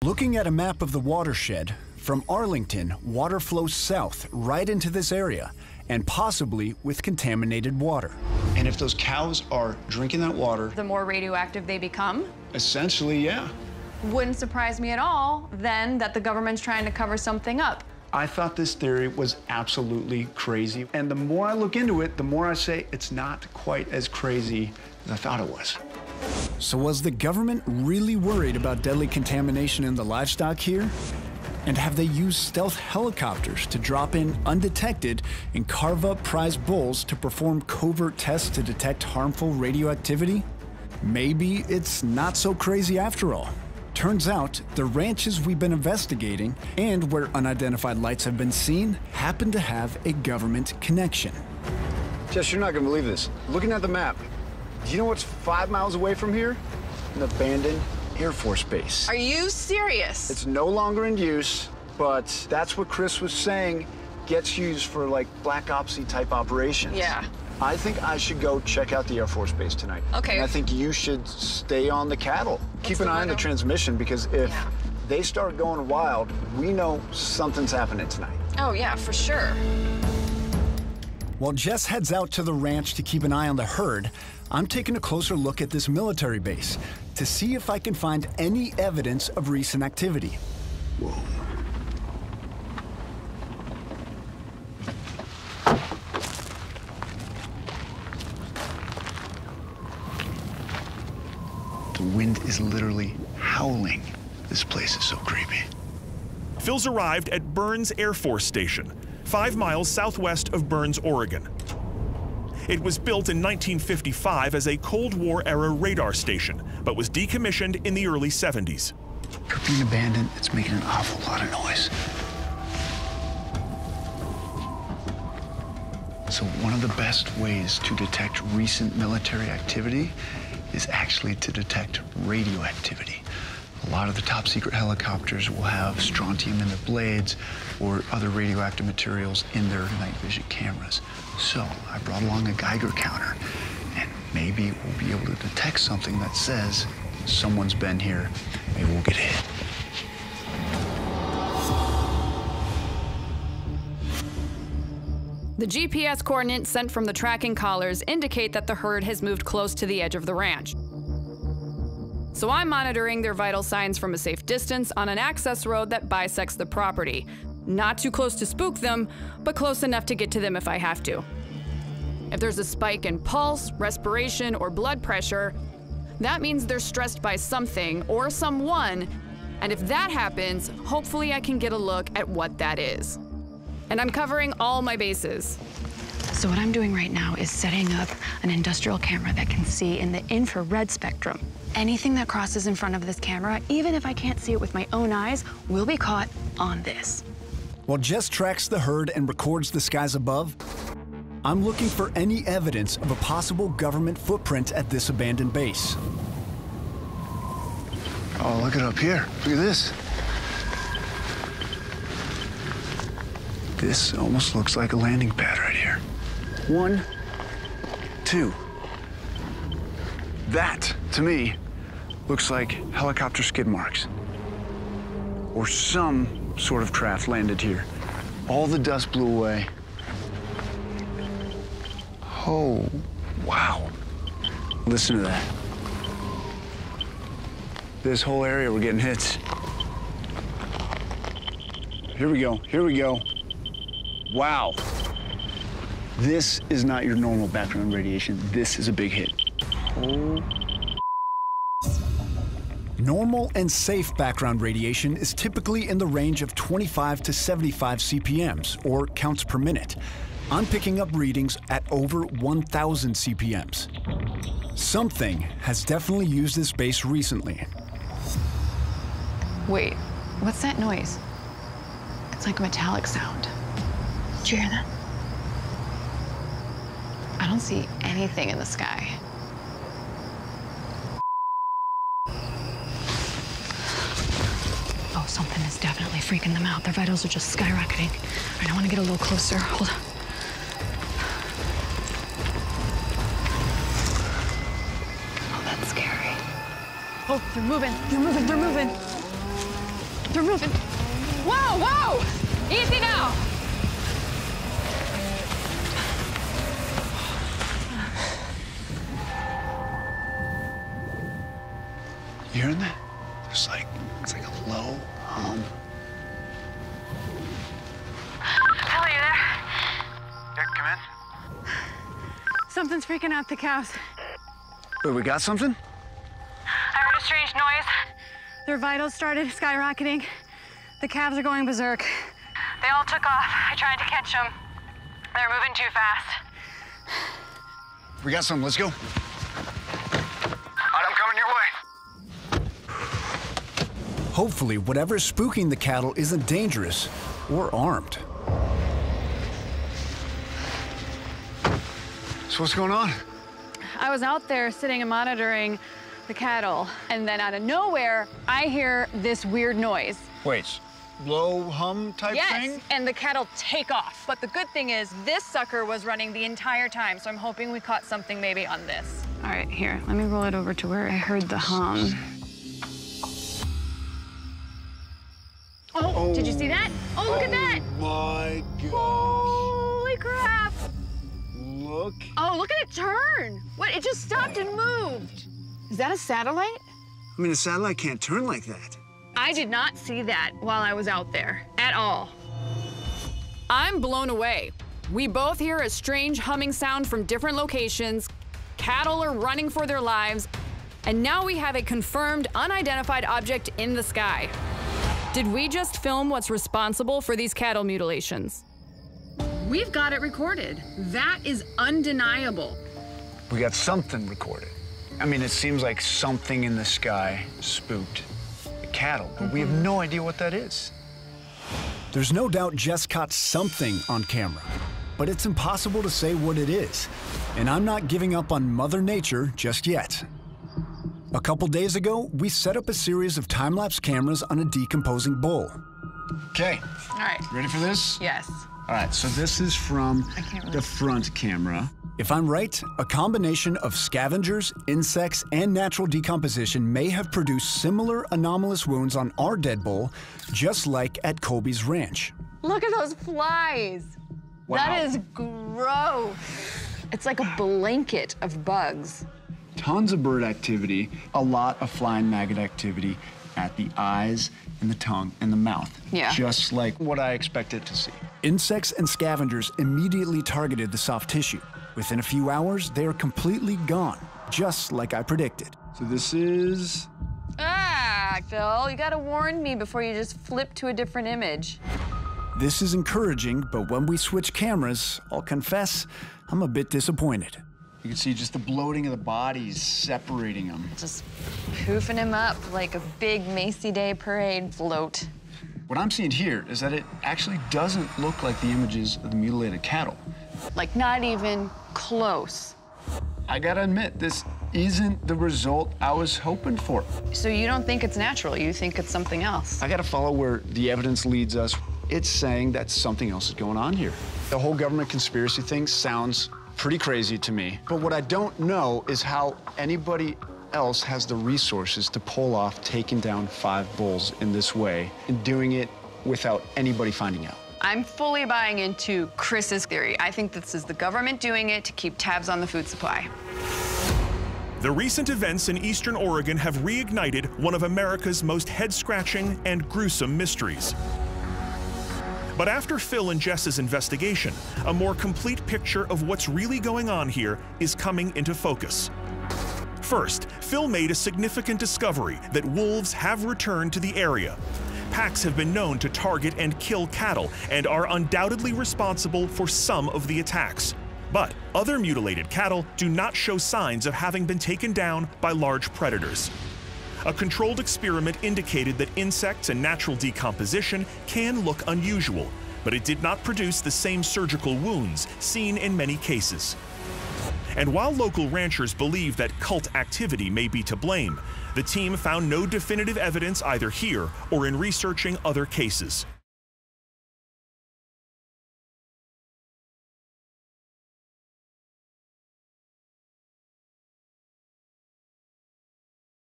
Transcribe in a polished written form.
Looking at a map of the watershed, from Arlington, water flows south right into this area, and possibly with contaminated water. And if those cows are drinking that water... The more radioactive they become? Essentially, yeah. Wouldn't surprise me at all, then, that the government's trying to cover something up. I thought this theory was absolutely crazy. And the more I look into it, the more I say it's not quite as crazy as I thought it was. So was the government really worried about deadly contamination in the livestock here? And have they used stealth helicopters to drop in undetected and carve up prize bulls to perform covert tests to detect harmful radioactivity? Maybe it's not so crazy after all. Turns out, the ranches we've been investigating and where unidentified lights have been seen happen to have a government connection. Jess, you're not gonna believe this. Looking at the map, do you know what's 5 miles away from here? An abandoned Air Force base. Are you serious? It's no longer in use, but that's what Chris was saying gets used for, like, Black Ops-y type operations. Yeah. I think I should go check out the Air Force base tonight. Okay. And I think you should stay on the cattle. Keep an eye on the transmission, because if they start going wild, we know something's happening tonight. Oh, yeah, for sure. While Jess heads out to the ranch to keep an eye on the herd, I'm taking a closer look at this military base to see if I can find any evidence of recent activity. Whoa. The wind is literally howling. This place is so creepy. Phil's arrived at Burns Air Force Station, 5 miles southwest of Burns, Oregon. It was built in 1955 as a Cold War-era radar station, but was decommissioned in the early 70s. For being abandoned, it's making an awful lot of noise. So one of the best ways to detect recent military activity is actually to detect radioactivity. A lot of the top secret helicopters will have strontium in their blades or other radioactive materials in their night vision cameras. So I brought along a Geiger counter, and maybe we'll be able to detect something that says someone's been here. Maybe we'll get hit. The GPS coordinates sent from the tracking collars indicate that the herd has moved close to the edge of the ranch. So I'm monitoring their vital signs from a safe distance on an access road that bisects the property. Not too close to spook them, but close enough to get to them if I have to. If there's a spike in pulse, respiration, or blood pressure, that means they're stressed by something or someone, and if that happens, hopefully I can get a look at what that is. And I'm covering all my bases. So what I'm doing right now is setting up an industrial camera that can see in the infrared spectrum. Anything that crosses in front of this camera, even if I can't see it with my own eyes, will be caught on this. While Jess tracks the herd and records the skies above, I'm looking for any evidence of a possible government footprint at this abandoned base. Oh, look at up here. Look at this. This almost looks like a landing pad right here. 1, 2. That, to me, looks like helicopter skid marks. Or some sort of craft landed here. All the dust blew away. Oh, wow. Listen to that. This whole area, we're getting hits. Here we go, here we go. Wow. This is not your normal background radiation. This is a big hit. Oh. Normal and safe background radiation is typically in the range of 25 to 75 CPMs, or counts per minute. I'm picking up readings at over 1,000 CPMs. Something has definitely used this base recently. Wait, what's that noise? It's like a metallic sound. Did you hear that? I don't see anything in the sky. Oh, something is definitely freaking them out. Their vitals are just skyrocketing. All right, I want to get a little closer. Hold on. Oh, that's scary. Oh, they're moving. They're moving. They're moving. They're moving. Whoa, whoa! Easy now! You hearing that? It's like a low hum. Phil, are you there? Dick, come in. Something's freaking out the cows. Wait, we got something? I heard a strange noise. Their vitals started skyrocketing. The calves are going berserk. They all took off. I tried to catch them. They're moving too fast. We got something, let's go. All right, I'm coming your way. Hopefully, whatever's spooking the cattle isn't dangerous or armed. So what's going on? I was out there sitting and monitoring the cattle, and then out of nowhere, I hear this weird noise. Wait, low hum type thing? Yes, and the cattle take off. But the good thing is, this sucker was running the entire time, so I'm hoping we caught something maybe on this. All right, here, let me roll it over to where I heard the hum. Oh, did you see that? Oh, look at that! My gosh. Holy crap! Look. Oh, look at it turn! What, it just stopped and moved. Is that a satellite? I mean, a satellite can't turn like that. I did not see that while I was out there, at all. I'm blown away. We both hear a strange humming sound from different locations, cattle are running for their lives, and now we have a confirmed unidentified object in the sky. Did we just film what's responsible for these cattle mutilations? We've got it recorded. That is undeniable. We got something recorded. I mean, it seems like something in the sky spooked the cattle, but we have no idea what that is. There's no doubt Jess caught something on camera, but it's impossible to say what it is. And I'm not giving up on Mother Nature just yet. A couple days ago, we set up a series of time-lapse cameras on a decomposing bull. Okay. All right. Ready for this? Yes. All right, so this is from the front camera. If I'm right, a combination of scavengers, insects, and natural decomposition may have produced similar anomalous wounds on our dead bull, just like at Colby's ranch. Look at those flies. Wow. That is gross. It's like a blanket of bugs. Tons of bird activity, a lot of flying maggot activity at the eyes and the tongue and the mouth. Yeah. Just like what I expected to see. Insects and scavengers immediately targeted the soft tissue. Within a few hours, they are completely gone, just like I predicted. So this is... Ah, Phil, you gotta warn me before you just flip to a different image. This is encouraging, but when we switch cameras, I'll confess, I'm a bit disappointed. You can see just the bloating of the bodies separating them. Just poofing him up like a big Macy Day parade float. What I'm seeing here is that it actually doesn't look like the images of the mutilated cattle. Like not even close. I gotta admit, this isn't the result I was hoping for. So you don't think it's natural, you think it's something else? I gotta follow where the evidence leads us. It's saying that something else is going on here. The whole government conspiracy thing sounds pretty crazy to me. But what I don't know is how anybody else has the resources to pull off taking down 5 bulls in this way and doing it without anybody finding out. I'm fully buying into Chris's theory. I think this is the government doing it to keep tabs on the food supply. The recent events in eastern Oregon have reignited one of America's most head-scratching and gruesome mysteries. But after Phil and Jess's investigation, a more complete picture of what's really going on here is coming into focus. First, Phil made a significant discovery that wolves have returned to the area. Packs have been known to target and kill cattle and are undoubtedly responsible for some of the attacks. But other mutilated cattle do not show signs of having been taken down by large predators. A controlled experiment indicated that insects and natural decomposition can look unusual, but it did not produce the same surgical wounds seen in many cases. And while local ranchers believe that cult activity may be to blame, the team found no definitive evidence either here or in researching other cases.